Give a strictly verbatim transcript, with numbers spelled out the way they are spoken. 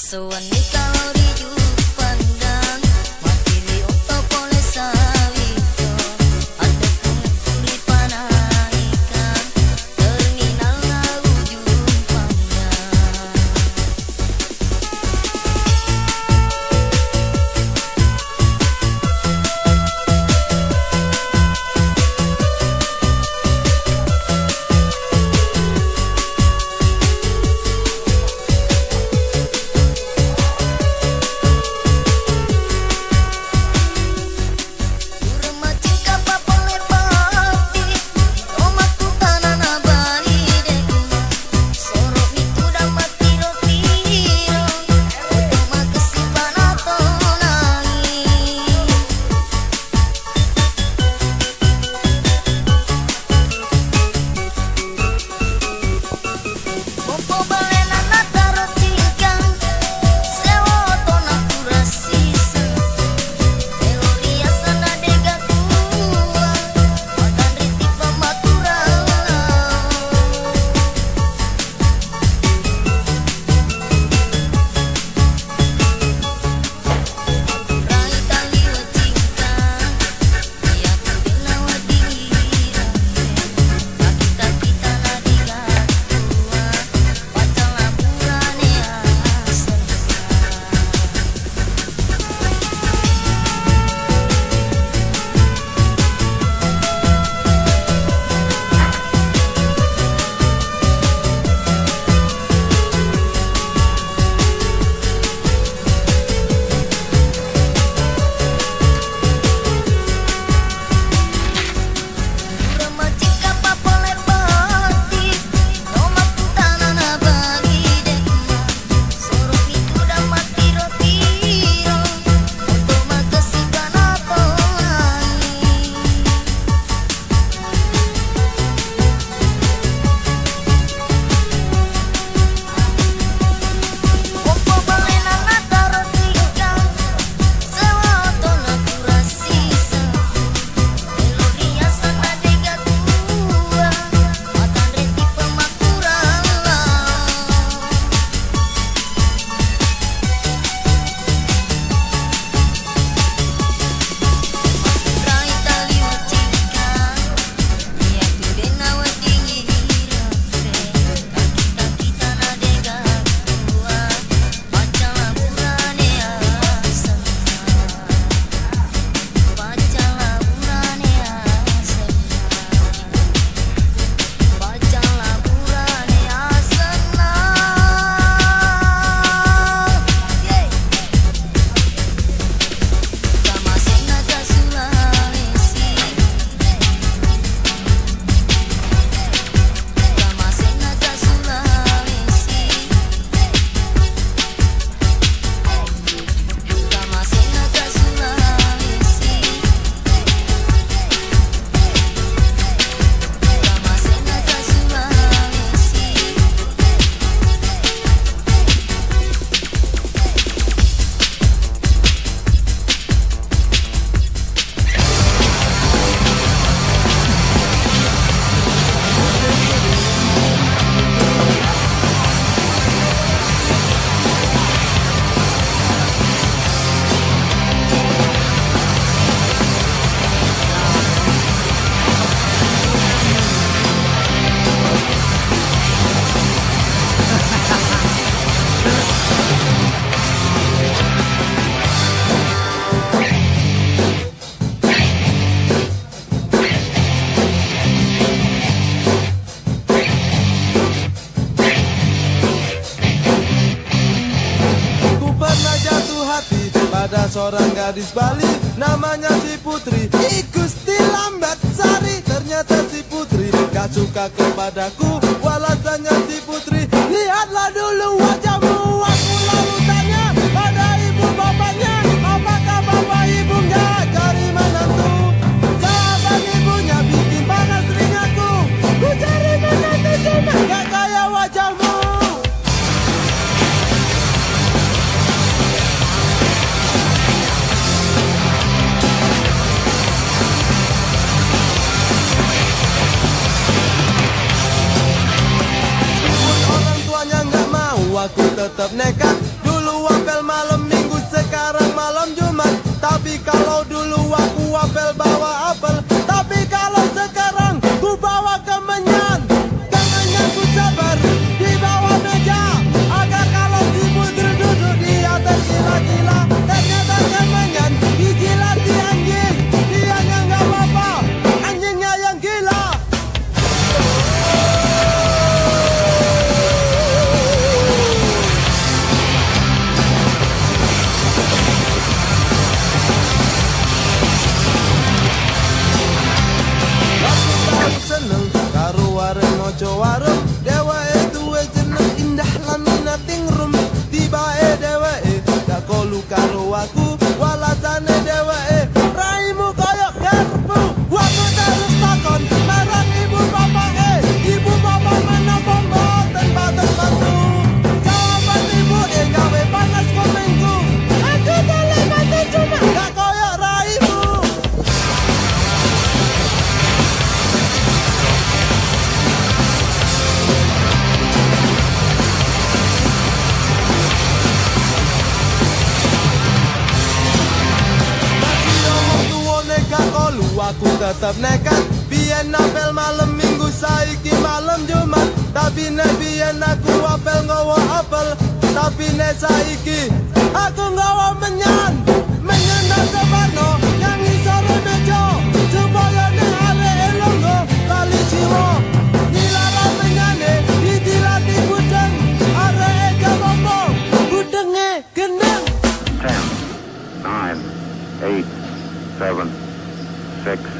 Sewani kalau dijuk pandang matili untuk boleh sawito ada kuri panaikan terminal na ujung pandang. Ada seorang gadis Bali, namanya si Putri, Igusti Lambat Sari. Ternyata si Putri gak suka kepadaku, walasannya si Putri, lihatlah dulu wajahmu. Aku lalu tanya pada ibu bapaknya, apakah bapak ibunya cari menantu? Jawaban ibunya bikin panas telingaku, ku cari menantu cuma gak kayak wajahmu. Aku tetap Tapi kalau dulu aku apel bawa apel, tapi kalau sekarang ku bawa kemenyan. Kemenyan ku sabar di bawah meja, agar kalau si putri duduk di atas gila-gila, ternyata kemenyan digilati anjing. Dianya nggak apa-apa, anjingnya yang gila. Seneng karo wareng mojo warung, dheweke duwe jeneng indah lan minating rum. Tibae dheweke gak kolu karo aku, walasane dheweke raimu koyo garpu. Aku terus takon marang ibu bapake, ibu bapak menapa mboten batas bantu. Jawaban ibu e gawe panas komengku, aku boleh bantu cuma gak koyo raimu. Aku tetap nekat, biyen apel malam minggu, saiki malam Jumat. Tapi nek biyen aku apel nggawa apel, tapi nek saiki aku nggawa menyan. Menyan nang Semarno yang isore meja, supaya nek areke longgo lali jiwa. Nilalah menyane ditilati budeng, areke jamopo budenge gendeng. ten, nine, eight, seven, six,